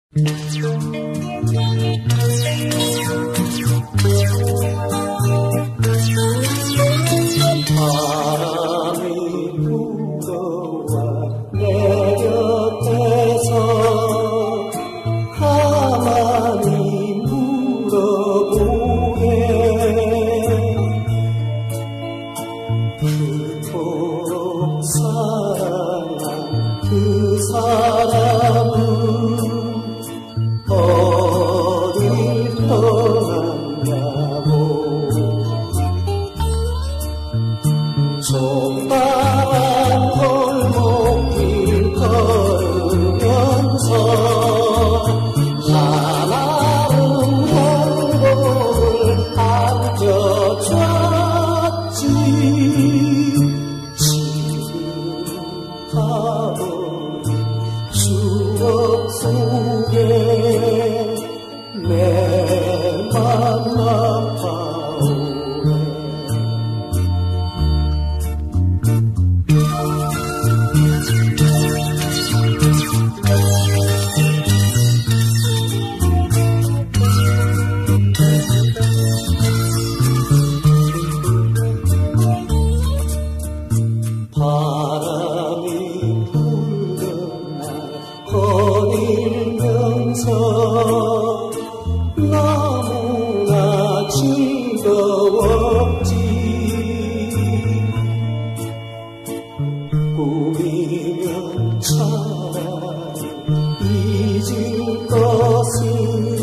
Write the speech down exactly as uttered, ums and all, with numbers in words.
바람이 불어와 내 곁에서 가만히 물어보네. 그토록 사랑한 그 사람은 어딜 떠났냐고. 좁다란 골목길 걸으면서 한아름 행복을 안겨줬지. 지금 가버린 추억 속에 내 맘 아파오네. 바람이 불던 날 거닐면서 너무나 즐거웠지. 꿈이면 차라리 잊을 것을